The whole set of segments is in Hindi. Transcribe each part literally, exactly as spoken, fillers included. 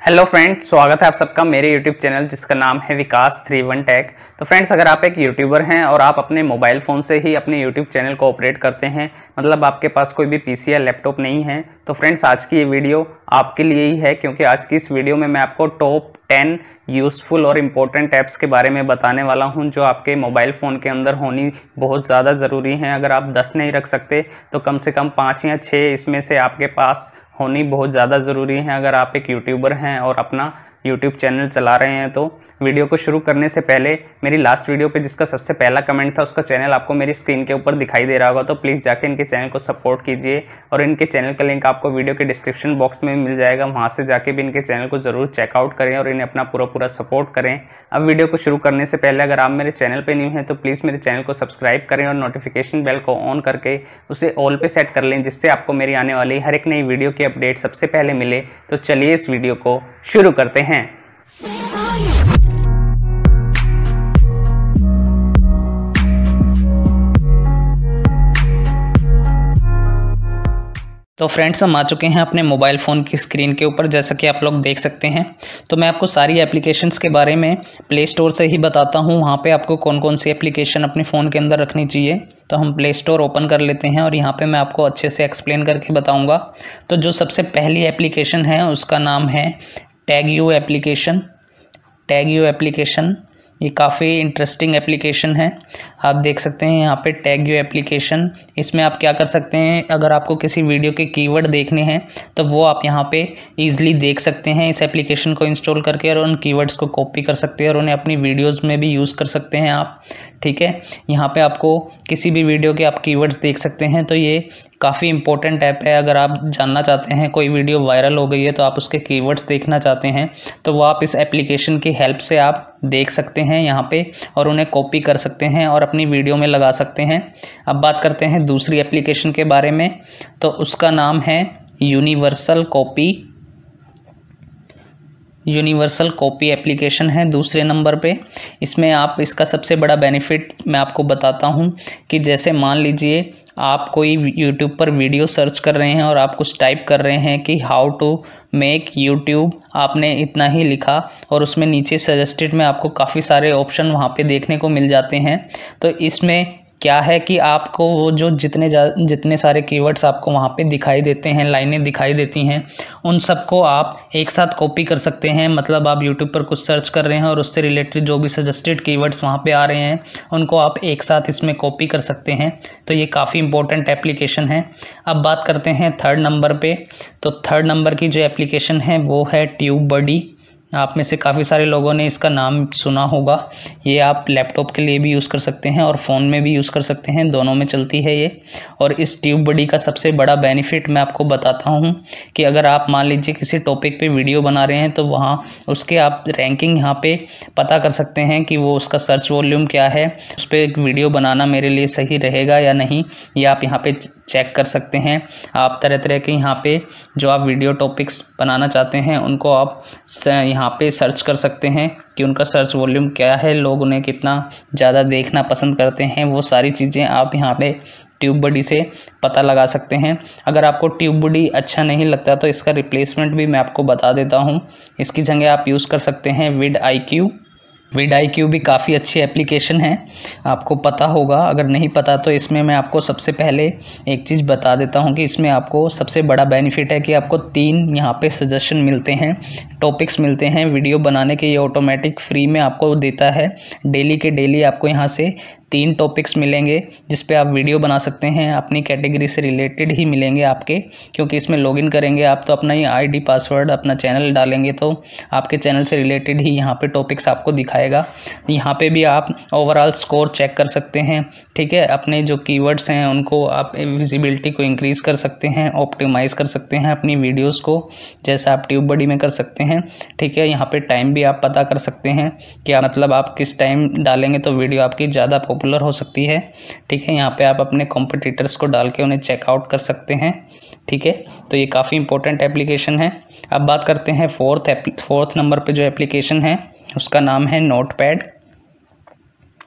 हेलो फ्रेंड्स, स्वागत है आप सबका मेरे यूट्यूब चैनल जिसका नाम है विकास थ्री वन टेक। तो फ्रेंड्स, अगर आप एक यूट्यूबर हैं और आप अपने मोबाइल फ़ोन से ही अपने यूट्यूब चैनल को ऑपरेट करते हैं, मतलब आपके पास कोई भी पीसी या लैपटॉप नहीं है, तो फ्रेंड्स आज की ये वीडियो आपके लिए ही है। क्योंकि आज की इस वीडियो में मैं आपको टॉप टेन यूज़फुल और इम्पोर्टेंट ऐप्स के बारे में बताने वाला हूं जो आपके मोबाइल फ़ोन के अंदर होनी बहुत ज़्यादा ज़रूरी है। अगर आप दस नहीं रख सकते तो कम से कम पाँच या छः इसमें से आपके पास होनी बहुत ज़्यादा ज़रूरी है अगर आप एक यूट्यूबर हैं और अपना यूट्यूब चैनल चला रहे हैं। तो वीडियो को शुरू करने से पहले मेरी लास्ट वीडियो पे जिसका सबसे पहला कमेंट था उसका चैनल आपको मेरी स्क्रीन के ऊपर दिखाई दे रहा होगा, तो प्लीज़ जाके इनके चैनल को सपोर्ट कीजिए और इनके चैनल का लिंक आपको वीडियो के डिस्क्रिप्शन बॉक्स में मिल जाएगा। वहाँ से जाके भी इनके चैनल को ज़रूर चेकआउट करें और इन्हें अपना पूरा पूरा सपोर्ट करें। अब वीडियो को शुरू करने से पहले अगर आप मेरे चैनल पर न्यू हैं तो प्लीज़ मेरे चैनल को सब्सक्राइब करें और नोटिफिकेशन बेल को ऑन करके उसे ऑल पे सेट कर लें, जिससे आपको मेरी आने वाली हर एक नई वीडियो की अपडेट सबसे पहले मिले। तो चलिए इस वीडियो को शुरू करते हैं। तो फ्रेंड्स, हम आ चुके हैं अपने मोबाइल फ़ोन की स्क्रीन के ऊपर, जैसा कि आप लोग देख सकते हैं। तो मैं आपको सारी एप्लीकेशंस के बारे में प्ले स्टोर से ही बताता हूँ, वहाँ पे आपको कौन कौन सी एप्लीकेशन अपने फ़ोन के अंदर रखनी चाहिए। तो हम प्ले स्टोर ओपन कर लेते हैं और यहाँ पे मैं आपको अच्छे से एक्सप्लेन करके बताऊँगा। तो जो सबसे पहली एप्लीकेशन है उसका नाम है tag you application. Tag you application ये काफ़ी इंटरेस्टिंग एप्लीकेशन है। आप देख सकते हैं यहाँ पे टैग यू एप्लीकेशन, इसमें आप क्या कर सकते हैं, अगर आपको किसी वीडियो के कीवर्ड देखने हैं तो वो आप यहाँ पे इजीली देख सकते हैं इस एप्लीकेशन को इंस्टॉल करके, और उन कीवर्ड्स को कॉपी कर सकते हैं और उन्हें अपनी वीडियोस में भी यूज़ कर सकते हैं आप। ठीक है, यहाँ पे आपको किसी भी वीडियो के आप कीवर्ड्स देख सकते हैं। तो ये काफ़ी इंपॉर्टेंट ऐप है। अगर आप जानना चाहते हैं कोई वीडियो वायरल हो गई है तो आप उसके कीवर्ड्स देखना चाहते हैं तो वो आप इस एप्लीकेशन की हेल्प से आप देख सकते हैं यहाँ पे, और उन्हें कॉपी कर सकते हैं और अपनी वीडियो में लगा सकते हैं। अब बात करते हैं दूसरी एप्लीकेशन के बारे में, तो उसका नाम है universal copy. Universal copy application है दूसरे नंबर पे। इसमें आप इसका सबसे बड़ा बेनिफिट मैं आपको बताता हूँ कि जैसे मान लीजिए आप कोई यूट्यूब पर वीडियो सर्च कर रहे हैं और आप कुछ टाइप कर रहे हैं कि हाउ टू मेक यूट्यूब, आपने इतना ही लिखा और उसमें नीचे सजेस्टेड में आपको काफ़ी सारे ऑप्शन वहाँ पे देखने को मिल जाते हैं। तो इसमें क्या है कि आपको वो जो जितने जितने सारे कीवर्ड्स आपको वहाँ पे दिखाई देते हैं, लाइनें दिखाई देती हैं, उन सबको आप एक साथ कॉपी कर सकते हैं। मतलब आप यूट्यूब पर कुछ सर्च कर रहे हैं और उससे रिलेटेड जो भी सजेस्टेड कीवर्ड्स वहाँ पे आ रहे हैं उनको आप एक साथ इसमें कॉपी कर सकते हैं। तो ये काफ़ी इंपॉर्टेंट एप्लीकेशन है। अब बात करते हैं थर्ड नंबर पे। तो थर्ड नंबर की जो एप्लीकेशन है वो है ट्यूबबडी। आप में से काफ़ी सारे लोगों ने इसका नाम सुना होगा। ये आप लैपटॉप के लिए भी यूज़ कर सकते हैं और फ़ोन में भी यूज़ कर सकते हैं, दोनों में चलती है ये। और इस ट्यूबबडी का सबसे बड़ा बेनिफिट मैं आपको बताता हूँ कि अगर आप मान लीजिए किसी टॉपिक पे वीडियो बना रहे हैं तो वहाँ उसके आप रैंकिंग यहाँ पे पता कर सकते हैं कि वो उसका सर्च वॉल्यूम क्या है, उस पर एक वीडियो बनाना मेरे लिए सही रहेगा या नहीं, ये आप यहाँ पे चेक कर सकते हैं। आप तरह तरह के यहाँ पे जो आप वीडियो टॉपिक्स बनाना चाहते हैं उनको आप यहाँ पे सर्च कर सकते हैं कि उनका सर्च वॉल्यूम क्या है, लोग उन्हें कितना ज़्यादा देखना पसंद करते हैं। वो सारी चीज़ें आप यहाँ पे ट्यूबबडी से पता लगा सकते हैं। अगर आपको ट्यूबबडी अच्छा नहीं लगता तो इसका रिप्लेसमेंट भी मैं आपको बता देता हूँ। इसकी जगह आप यूज़ कर सकते हैं विड I Q. Width I Q भी काफ़ी अच्छी एप्लीकेशन है, आपको पता होगा। अगर नहीं पता तो इसमें मैं आपको सबसे पहले एक चीज़ बता देता हूँ कि इसमें आपको सबसे बड़ा बेनिफिट है कि आपको तीन यहाँ पे सजेशन मिलते हैं, टॉपिक्स मिलते हैं वीडियो बनाने के। ये ऑटोमेटिक फ्री में आपको देता है। डेली के डेली आपको यहाँ से तीन टॉपिक्स मिलेंगे जिस पे आप वीडियो बना सकते हैं, अपनी कैटेगरी से रिलेटेड ही मिलेंगे आपके, क्योंकि इसमें लॉगिन करेंगे आप तो अपना ही आईडी पासवर्ड अपना चैनल डालेंगे तो आपके चैनल से रिलेटेड ही यहाँ पे टॉपिक्स आपको दिखाएगा। यहाँ पे भी आप ओवरऑल स्कोर चेक कर सकते हैं। ठीक है, अपने जो कीवर्ड्स हैं उनको आप विजिबिलिटी को इंक्रीज़ कर सकते हैं, ऑप्टिमाइज़ कर सकते हैं अपनी वीडियोज़ को, जैसा आप ट्यूबबडी में कर सकते हैं। ठीक है, यहाँ पे टाइम भी आप पता कर सकते हैं क्या, मतलब आप किस टाइम डालेंगे तो वीडियो आपकी ज़्यादा पॉपुलर हो सकती है। ठीक है, यहाँ पे आप अपने कॉम्पिटिटर्स को डाल के उन्हें चेकआउट कर सकते हैं। ठीक है, तो ये काफ़ी इंपॉर्टेंट एप्लीकेशन है। अब बात करते हैं फोर्थ फोर्थ नंबर पे जो एप्लीकेशन है उसका नाम है नोटपैड।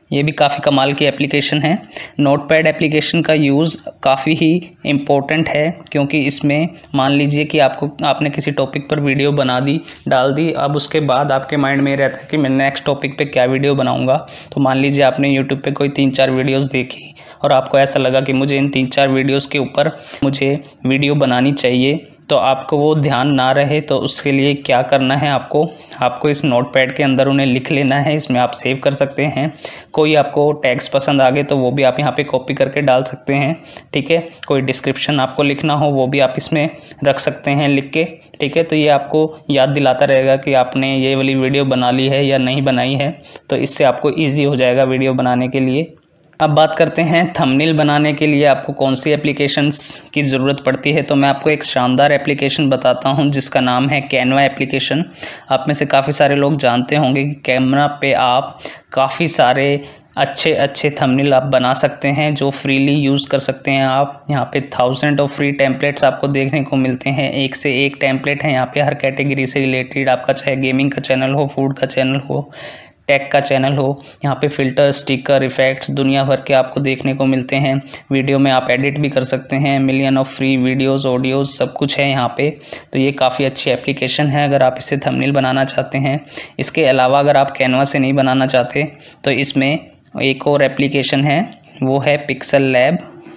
ये भी काफ़ी कमाल की एप्लीकेशन है। नोटपैड एप्लीकेशन का यूज़ काफ़ी ही इम्पोर्टेंट है, क्योंकि इसमें मान लीजिए कि आपको आपने किसी टॉपिक पर वीडियो बना दी डाल दी, अब उसके बाद आपके माइंड में रहता है कि मैं नेक्स्ट टॉपिक पे क्या वीडियो बनाऊंगा। तो मान लीजिए आपने यूट्यूब पे कोई तीन चार वीडियोस देखी और आपको ऐसा लगा कि मुझे इन तीन चार वीडियोस के ऊपर मुझे वीडियो बनानी चाहिए, तो आपको वो ध्यान ना रहे तो उसके लिए क्या करना है, आपको आपको इस नोटपैड के अंदर उन्हें लिख लेना है। इसमें आप सेव कर सकते हैं। कोई आपको टैग्स पसंद आ गए तो वो भी आप यहाँ पे कॉपी करके डाल सकते हैं, ठीक है। कोई डिस्क्रिप्शन आपको लिखना हो वो भी आप इसमें रख सकते हैं लिख के, ठीक है। तो ये आपको याद दिलाता रहेगा कि आपने ये वाली वीडियो बना ली है या नहीं बनाई है, तो इससे आपको ईजी हो जाएगा वीडियो बनाने के लिए। अब बात करते हैं थंबनेल बनाने के लिए आपको कौन सी एप्लीकेशंस की ज़रूरत पड़ती है। तो मैं आपको एक शानदार एप्लीकेशन बताता हूं जिसका नाम है कैनवा एप्लीकेशन। आप में से काफ़ी सारे लोग जानते होंगे कि कैनवा पे आप काफ़ी सारे अच्छे अच्छे थंबनेल आप बना सकते हैं जो फ्रीली यूज़ कर सकते हैं आप। यहाँ पे थाउजेंड ऑफ फ्री टेम्पलेट्स आपको देखने को मिलते हैं, एक से एक टेम्पलेट है यहाँ पे हर कैटेगरी से रिलेटेड। आपका चाहे गेमिंग का चैनल हो, फूड का चैनल हो, टेक का चैनल हो, यहाँ पे फ़िल्टर, स्टिकर, इफ़ेक्ट्स दुनिया भर के आपको देखने को मिलते हैं। वीडियो में आप एडिट भी कर सकते हैं, million of free videos, audios सब कुछ है यहाँ पे। तो ये काफ़ी अच्छी एप्लीकेशन है अगर आप इससे थंबनेल बनाना चाहते हैं। इसके अलावा अगर आप कैनवा से नहीं बनाना चाहते तो इसमें एक और एप्लीकेशन है, वो है pixel lab.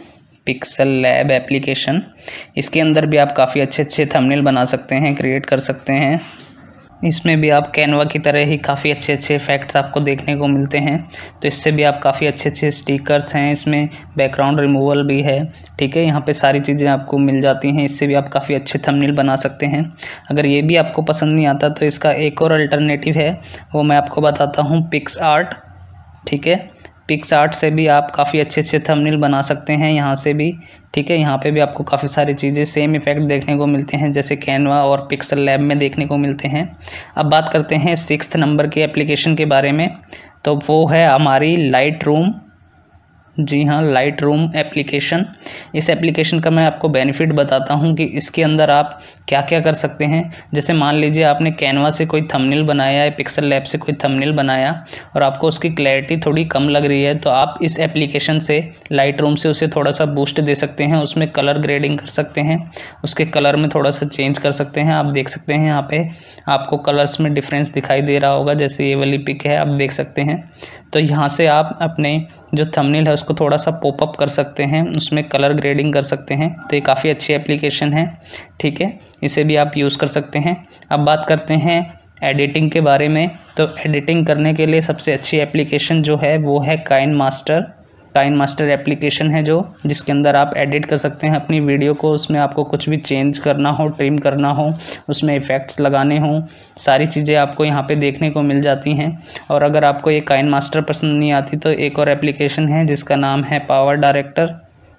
Pixel lab application, इसके अंदर भी आप काफ़ी अच्छे अच्छे थंबनेल बना सकते हैं, क्रिएट कर सकते हैं। इसमें भी आप कैनवा की तरह ही काफ़ी अच्छे अच्छे इफेक्ट्स आपको देखने को मिलते हैं। तो इससे भी आप काफ़ी अच्छे अच्छे स्टिकर्स हैं, इसमें बैकग्राउंड रिमूवल भी है, ठीक है। यहाँ पे सारी चीज़ें आपको मिल जाती हैं। इससे भी आप काफ़ी अच्छे थंबनेल बना सकते हैं। अगर ये भी आपको पसंद नहीं आता तो इसका एक और अल्टरनेटिव है, वो मैं आपको बताता हूँ, पिक्स आर्ट, ठीक है। पिक्स आर्ट से भी आप काफ़ी अच्छे अच्छे थंबनेल बना सकते हैं यहाँ से भी, ठीक है। यहाँ पे भी आपको काफ़ी सारी चीज़ें सेम इफेक्ट देखने को मिलते हैं जैसे कैनवा और पिक्सल लैब में देखने को मिलते हैं। अब बात करते हैं सिक्स्थ नंबर की एप्लीकेशन के बारे में, तो वो है हमारी लाइट रूम। जी हाँ, लाइट रूम एप्लीकेशन। इस एप्लीकेशन का मैं आपको बेनिफिट बताता हूँ कि इसके अंदर आप क्या क्या कर सकते हैं। जैसे मान लीजिए आपने कैनवा से कोई थंबनेल बनाया है, पिक्सल लैब से कोई थंबनेल बनाया और आपको उसकी क्लैरिटी थोड़ी कम लग रही है, तो आप इस एप्लीकेशन से, लाइट रूम से उसे थोड़ा सा बूस्ट दे सकते हैं। उसमें कलर ग्रेडिंग कर सकते हैं, उसके कलर में थोड़ा सा चेंज कर सकते हैं। आप देख सकते हैं यहाँ पे आपको कलर्स में डिफरेंस दिखाई दे रहा होगा, जैसे ये वाली पिक है, आप देख सकते हैं। तो यहाँ से आप अपने जो थंबनेल है उसको थोड़ा सा पॉपअप कर सकते हैं, उसमें कलर ग्रेडिंग कर सकते हैं। तो ये काफ़ी अच्छी एप्लीकेशन है, ठीक है, इसे भी आप यूज़ कर सकते हैं। अब बात करते हैं एडिटिंग के बारे में। तो एडिटिंग करने के लिए सबसे अच्छी एप्लीकेशन जो है वो है KineMaster. KineMaster application है जो जिसके अंदर आप एडिट कर सकते हैं अपनी वीडियो को। उसमें आपको कुछ भी चेंज करना हो, ट्रिम करना हो, उसमें इफ़ेक्ट्स लगाने हों, सारी चीज़ें आपको यहाँ पे देखने को मिल जाती हैं। और अगर आपको ये काइन मास्टर पसंद नहीं आती तो एक और एप्लीकेशन है जिसका नाम है पावर डायरेक्टर।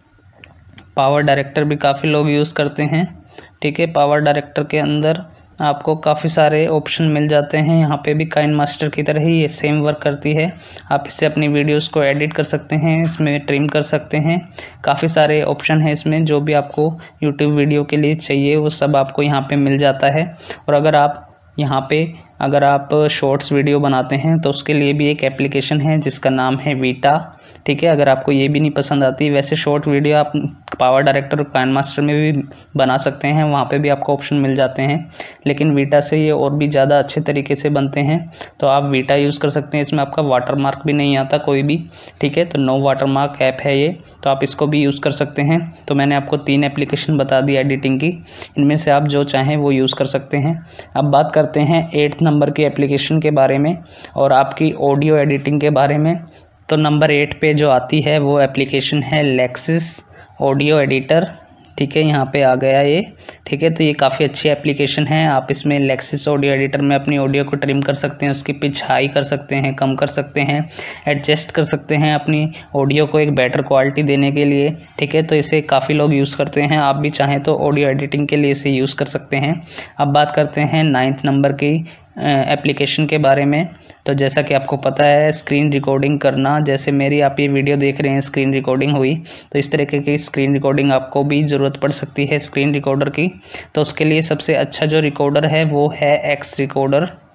पावर डायरेक्टर भी काफ़ी लोग यूज़ करते हैं, ठीक है। पावर डायरेक्टर के अंदर आपको काफ़ी सारे ऑप्शन मिल जाते हैं। यहाँ पे भी काइन मास्टर की तरह ही ये सेम वर्क करती है। आप इससे अपनी वीडियोस को एडिट कर सकते हैं, इसमें ट्रिम कर सकते हैं। काफ़ी सारे ऑप्शन हैं इसमें, जो भी आपको यूट्यूब वीडियो के लिए चाहिए वो सब आपको यहाँ पे मिल जाता है। और अगर आप यहाँ पे अगर आप शॉर्ट्स वीडियो बनाते हैं तो उसके लिए भी एक एप्लीकेशन है जिसका नाम है वीटा, ठीक है। अगर आपको ये भी नहीं पसंद आती, वैसे शॉर्ट वीडियो आप पावर डायरेक्टर और काइन मास्टर में भी बना सकते हैं, वहाँ पे भी आपको ऑप्शन मिल जाते हैं, लेकिन वीटा से ये और भी ज़्यादा अच्छे तरीके से बनते हैं। तो आप वीटा यूज़ कर सकते हैं। इसमें आपका वाटर मार्क भी नहीं आता कोई भी, ठीक है। तो नो वाटर मार्क ऐप है ये, तो आप इसको भी यूज़ कर सकते हैं। तो मैंने आपको तीन एप्लीकेशन बता दी एडिटिंग की, इनमें से आप जो चाहें वो यूज़ कर सकते हैं। अब बात करते हैं एट्थ नंबर की एप्लीकेशन के बारे में और आपकी ऑडियो एडिटिंग के बारे में। तो नंबर एट पे जो आती है वो एप्लीकेशन है लेक्सिस ऑडियो एडिटर, ठीक है। यहाँ पे आ गया ये, ठीक है। तो ये काफ़ी अच्छी एप्लीकेशन है। आप इसमें लेक्सिस ऑडियो एडिटर में अपनी ऑडियो को ट्रिम कर सकते हैं, उसकी पिच हाई कर सकते हैं, कम कर सकते हैं, एडजस्ट कर सकते हैं अपनी ऑडियो को एक बेटर क्वालिटी देने के लिए, ठीक है। तो इसे काफ़ी लोग यूज़ करते हैं, आप भी चाहें तो ऑडियो एडिटिंग के लिए इसे यूज़ कर सकते हैं। अब बात करते हैं नाइन्थ नंबर की एप्लीकेशन के बारे में। तो जैसा कि आपको पता है स्क्रीन रिकॉर्डिंग करना, जैसे मेरी आप ये वीडियो देख रहे हैं स्क्रीन रिकॉर्डिंग हुई, तो इस तरीके की स्क्रीन रिकॉर्डिंग आपको भी ज़रूरत पड़ सकती है स्क्रीन रिकॉर्डर की। तो उसके लिए सबसे अच्छा जो रिकॉर्डर है वो है एक्स रिकॉर्डर,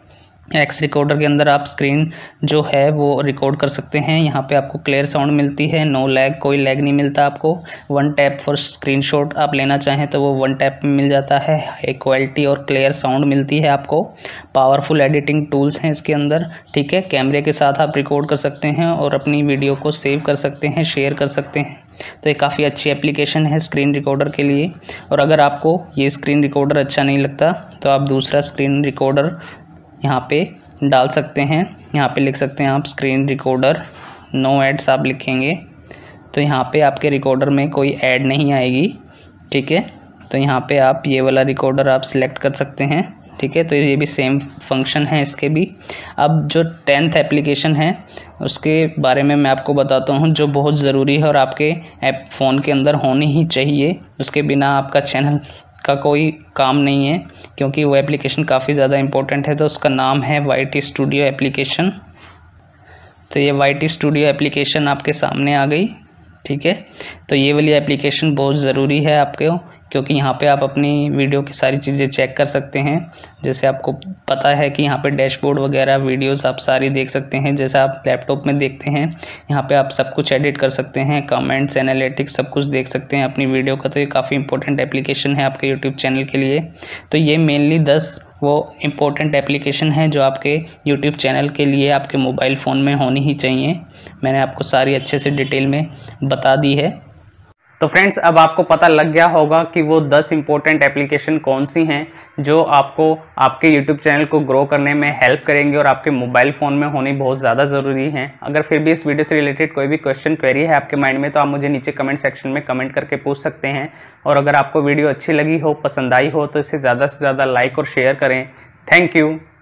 एक्स रिकॉर्डर के अंदर आप स्क्रीन जो है वो रिकॉर्ड कर सकते हैं। यहाँ पे आपको क्लियर साउंड मिलती है, नो लैग, कोई लैग नहीं मिलता आपको। वन टैप फॉर स्क्रीनशॉट आप लेना चाहें तो वो वन टैप में मिल जाता है। हाई क्वालिटी और क्लियर साउंड मिलती है आपको। पावरफुल एडिटिंग टूल्स हैं इसके अंदर, ठीक है। कैमरे के साथ आप रिकॉर्ड कर सकते हैं और अपनी वीडियो को सेव कर सकते हैं, शेयर कर सकते हैं। तो ये काफ़ी अच्छी एप्लीकेशन है स्क्रीन रिकॉर्डर के लिए। और अगर आपको ये स्क्रीन रिकॉर्डर अच्छा नहीं लगता तो आप दूसरा स्क्रीन रिकॉर्डर यहाँ पे डाल सकते हैं। यहाँ पे लिख सकते हैं आप स्क्रीन रिकॉर्डर, नो एड्स आप लिखेंगे तो यहाँ पे आपके रिकॉर्डर में कोई ऐड नहीं आएगी, ठीक है। तो यहाँ पे आप ये वाला रिकॉर्डर आप सिलेक्ट कर सकते हैं, ठीक है। तो ये भी सेम फंक्शन है इसके भी। अब जो टेंथ एप्लीकेशन है उसके बारे में मैं आपको बताता हूँ, जो बहुत ज़रूरी है और आपके ऐप फ़ोन के अंदर होनी ही चाहिए। उसके बिना आपका चैनल का कोई काम नहीं है, क्योंकि वो एप्लीकेशन काफ़ी ज़्यादा इम्पोर्टेंट है। तो उसका नाम है वाई टी स्टूडियो एप्लीकेशन। तो ये वाई टी स्टूडियो एप्लीकेशन आपके सामने आ गई, ठीक है। तो ये वाली एप्लीकेशन बहुत ज़रूरी है आपके, क्योंकि यहाँ पे आप अपनी वीडियो की सारी चीज़ें चेक कर सकते हैं। जैसे आपको पता है कि यहाँ पे डैशबोर्ड वगैरह वीडियोस आप सारी देख सकते हैं, जैसा आप लैपटॉप में देखते हैं। यहाँ पे आप सब कुछ एडिट कर सकते हैं, कमेंट्स, एनालिटिक्स सब कुछ देख सकते हैं अपनी वीडियो का। तो ये काफ़ी इंपॉर्टेंट एप्लीकेशन है आपके यूट्यूब चैनल के लिए। तो ये मेनली दस वो इम्पोर्टेंट एप्लीकेशन है जो आपके यूट्यूब चैनल के लिए आपके मोबाइल फ़ोन में होनी ही चाहिए। मैंने आपको सारी अच्छे से डिटेल में बता दी है। तो फ्रेंड्स, अब आपको पता लग गया होगा कि वो दस इंपॉर्टेंट एप्लीकेशन कौन सी हैं जो आपको आपके यूट्यूब चैनल को ग्रो करने में हेल्प करेंगे और आपके मोबाइल फ़ोन में होनी बहुत ज़्यादा ज़रूरी है। अगर फिर भी इस वीडियो से रिलेटेड कोई भी क्वेश्चन क्वेरी है आपके माइंड में तो आप मुझे नीचे कमेंट सेक्शन में कमेंट करके पूछ सकते हैं। और अगर आपको वीडियो अच्छी लगी हो, पसंद आई हो तो इसे ज़्यादा से ज़्यादा लाइक और शेयर करें। Thank you.